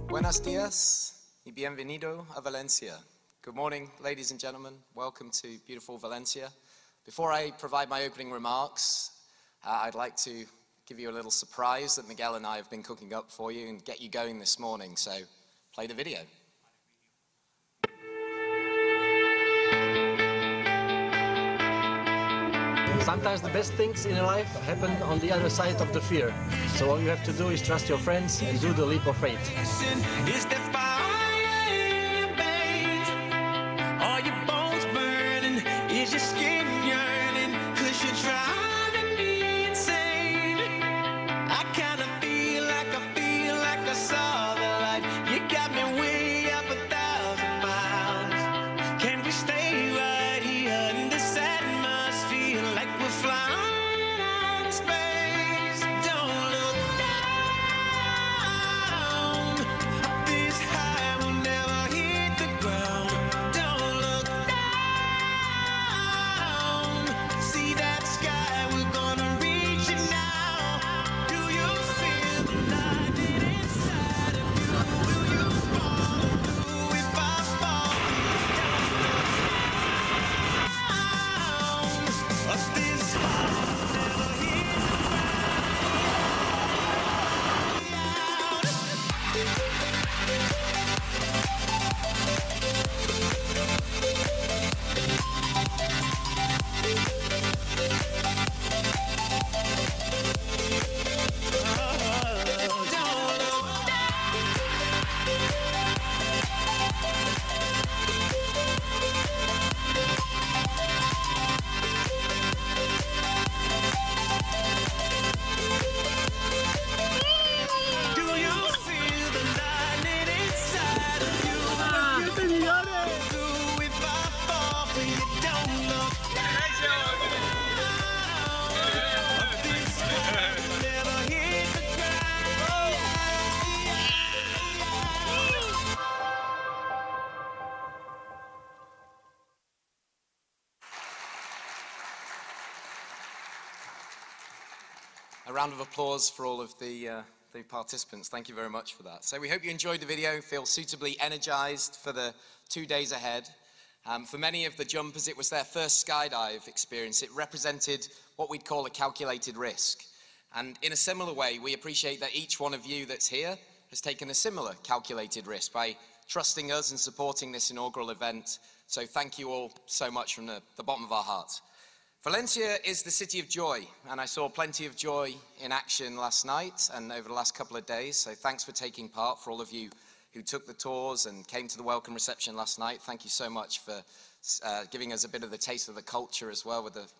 Buenos días y bienvenido a Valencia. Good morning, ladies and gentlemen. Welcome to beautiful Valencia. Before I provide my opening remarks, I'd like to give you a little surprise that Miguel and I have been cooking up for you and get you going this morning. So, play the video. Sometimes the best things in life happen on the other side of the fear. So all you have to do is trust your friends and do the leap of faith. Is there fire in your veins? Are your bones burning? Is your skin yearning? 'Cause you're driving me insane. I kinda feel like I saw the light. You got me way up 1,000 miles. Can we stay right here in this atmosphere like we're flying out of space? Don't look down. This high will never hit the ground. Don't look down. See that sky, we're gonna reach it now. Do you feel the lightning inside of you? Will you follow through if I fall? Down. Up this high will never hit the Do you feel the lightning inside of you? Through if I fall for you, don't look down. Up this high will never hit the ground. A round of applause for all of the participants. Thank you very much for that. So we hope you enjoyed the video, feel suitably energized for the 2 days ahead. For many of the jumpers, it was their first skydive experience. It represented what we'd call a calculated risk. And in a similar way, we appreciate that each one of you that's here has taken a similar calculated risk by trusting us and supporting this inaugural event. So thank you all so much from the bottom of our hearts. Valencia is the city of joy, and I saw plenty of joy in action last night and over the last couple of days, so thanks for taking part. For all of you who took the tours and came to the welcome reception last night, thank you so much for giving us a bit of the taste of the culture as well with the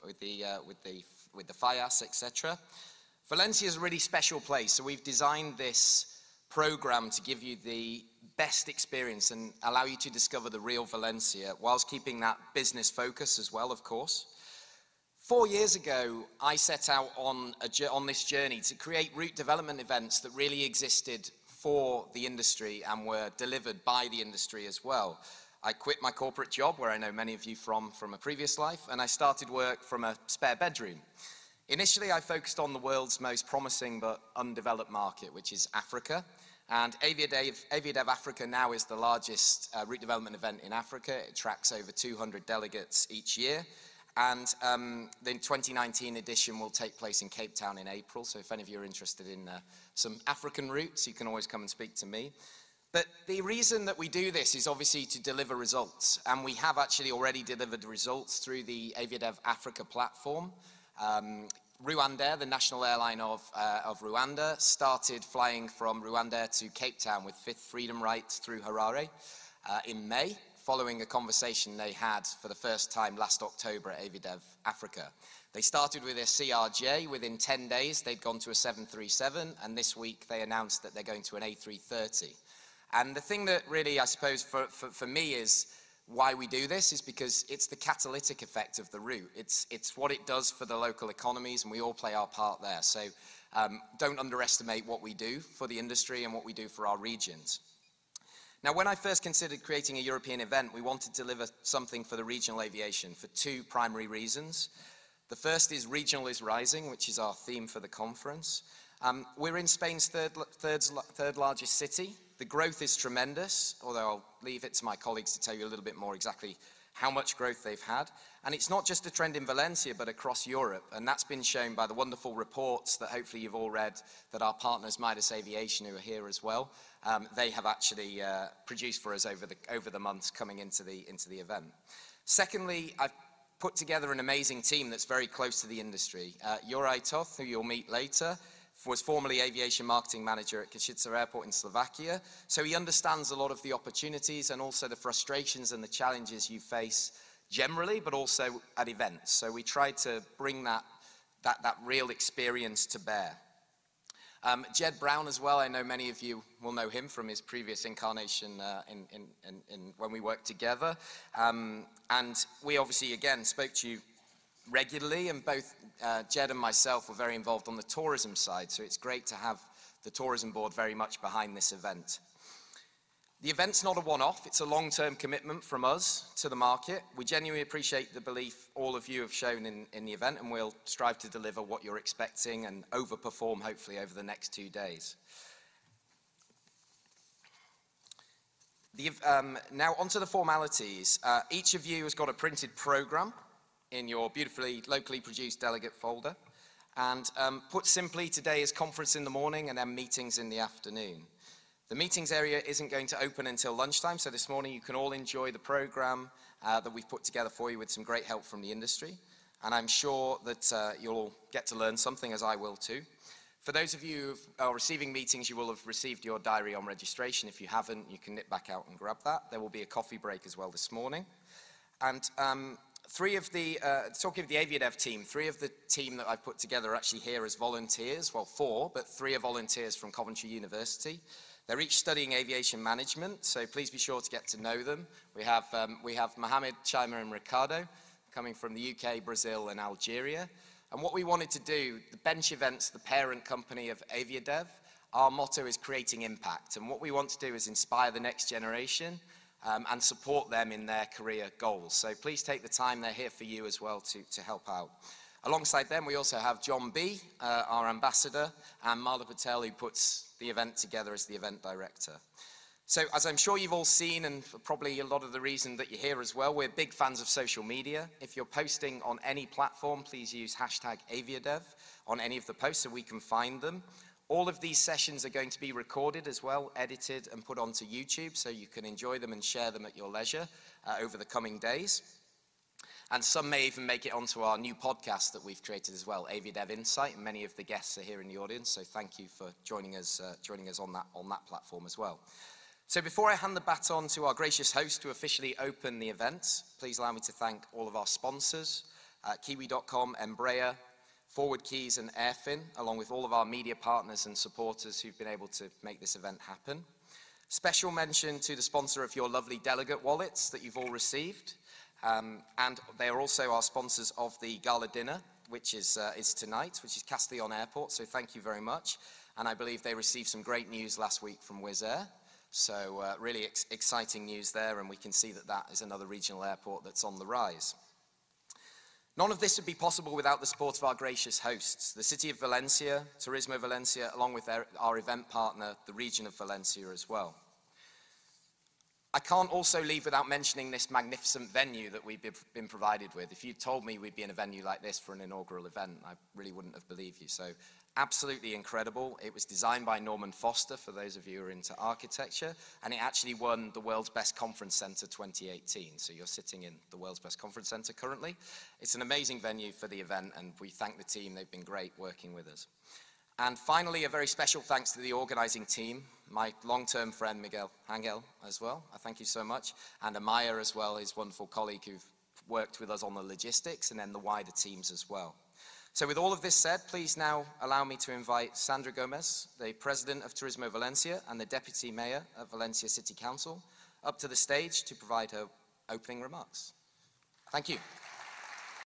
fallas, etc. Valencia is a really special place, so we've designed this program to give you the best experience and allow you to discover the real Valencia, whilst keeping that business focus as well, of course. 4 years ago, I set out on this journey to create route development events that really existed for the industry and were delivered by the industry as well. I quit my corporate job, where I know many of you from a previous life, and I started work from a spare bedroom. Initially, I focused on the world's most promising but undeveloped market, which is Africa. And AviaDev Africa now is the largest route development event in Africa. It attracts over 200 delegates each year. And the 2019 edition will take place in Cape Town in April. So if any of you are interested in some African routes, you can always come and speak to me. But the reason that we do this is obviously to deliver results. And we have actually already delivered results through the AviaDev Africa platform. Rwanda, the national airline of Rwanda, started flying from Rwanda to Cape Town with Fifth Freedom Rights through Harare in May, following a conversation they had for the first time last October at AviaDev Africa. They started with a CRJ. Within 10 days, they'd gone to a 737, and this week they announced that they're going to an A330. And the thing that really, I suppose, for me is why we do this is because it's the catalytic effect of the route. It's what it does for the local economies, and we all play our part there. So don't underestimate what we do for the industry and what we do for our regions. Now, when I first considered creating a European event, we wanted to deliver something for the regional aviation for two primary reasons. The first is Regional is Rising, which is our theme for the conference. We're in Spain's third largest city, The growth is tremendous, although I'll leave it to my colleagues to tell you a little bit more exactly how much growth they've had. And it's not just a trend in Valencia, but across Europe. And that's been shown by the wonderful reports that hopefully you've all read that our partners, Midas Aviation, who are here as well, they have actually produced for us over the months coming into the event. Secondly, I've put together an amazing team that's very close to the industry. Juraj Toth, who you'll meet later, was formerly aviation marketing manager at Košice Airport in Slovakia. So he understands a lot of the opportunities and also the frustrations and the challenges you face generally, but also at events. So we tried to bring that real experience to bear. Jed Brown as well, I know many of you will know him from his previous incarnation when we worked together. And we obviously, again, spoke to you regularly, and both Jed and myself were very involved on the tourism side, so it's great to have the tourism board very much behind this event. The event's not a one-off, it's a long-term commitment from us to the market. We genuinely appreciate the belief all of you have shown in the event, and we'll strive to deliver what you're expecting and overperform hopefully over the next 2 days. Now onto the formalities. Each of you has got a printed program in your beautifully locally produced delegate folder. And put simply, today is conference in the morning and then meetings in the afternoon. The meetings area isn't going to open until lunchtime, so this morning you can all enjoy the program that we've put together for you with some great help from the industry. And I'm sure that you'll all get to learn something, as I will too. For those of you who are receiving meetings, you will have received your diary on registration. If you haven't, you can nip back out and grab that. There will be a coffee break as well this morning. And talking of the AviaDev team, 3 of the team that I've put together are actually here as volunteers. Well, 4, but 3 are volunteers from Coventry University. They're each studying aviation management, so please be sure to get to know them. We have Mohammed, Chima and Ricardo coming from the UK, Brazil and Algeria. And what we wanted to do, the Bench Events, the parent company of AviaDev, our motto is creating impact. And what we want to do is inspire the next generation and support them in their career goals. So please take the time, they're here for you as well to help out. Alongside them, we also have John B., our ambassador, and Mala Patel, who puts the event together as the event director. So as I'm sure you've all seen, and probably a lot of the reason that you're here as well, we're big fans of social media. If you're posting on any platform, please use #AviaDev on any of the posts so we can find them. All of these sessions are going to be recorded as well, edited and put onto YouTube, so you can enjoy them and share them at your leisure over the coming days. And some may even make it onto our new podcast that we've created as well, AviaDev Insight, and many of the guests are here in the audience, so thank you for joining us on that platform as well. So before I hand the baton to our gracious host to officially open the event, please allow me to thank all of our sponsors, Kiwi.com, Embraer, Forward Keys and Airfin, along with all of our media partners and supporters who've been able to make this event happen. Special mention to the sponsor of your lovely delegate wallets that you've all received. And they are also our sponsors of the gala dinner, which is tonight, which is Castellón Airport, so thank you very much. And I believe they received some great news last week from Wizz Air, so really exciting news there, and we can see that that is another regional airport that's on the rise. None of this would be possible without the support of our gracious hosts, the City of Valencia, Turismo Valencia, along with our event partner, the region of Valencia as well. I can't also leave without mentioning this magnificent venue that we've been provided with. If you told me we'd be in a venue like this for an inaugural event, I really wouldn't have believed you. So absolutely incredible. It was designed by Norman Foster, for those of you who are into architecture, and it actually won the World's Best Conference Center 2018. So you're sitting in the World's Best Conference Center currently. It's an amazing venue for the event, and we thank the team. They've been great working with us. And finally, a very special thanks to the organizing team, my long-term friend Miguel Angel as well. I thank you so much. And Amaya as well, his wonderful colleague who've worked with us on the logistics, and then the wider teams as well. So with all of this said, please now allow me to invite Sandra Gomez, the President of Turismo Valencia and the Deputy Mayor of Valencia City Council, up to the stage to provide her opening remarks. Thank you.